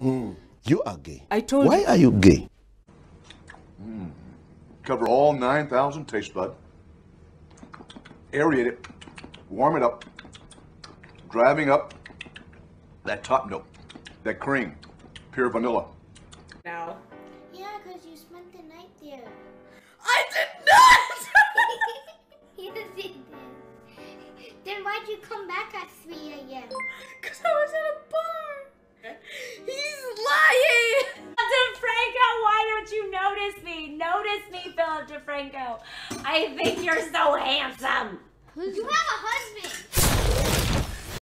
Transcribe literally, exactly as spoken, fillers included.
Mm. You are gay. I told Why you. are you gay? Mm. Cover all nine thousand taste buds. Aerate it. Warm it up. Driving up that top note. That cream. Pure vanilla. Now. Yeah, because you spent the night there. I did not! Yes, you did. Then why'd you come back at three A M? Because I was at a bar. He's lying! DeFranco, why don't you notice me? Notice me, Philip DeFranco. I think you're so handsome. You have a husband.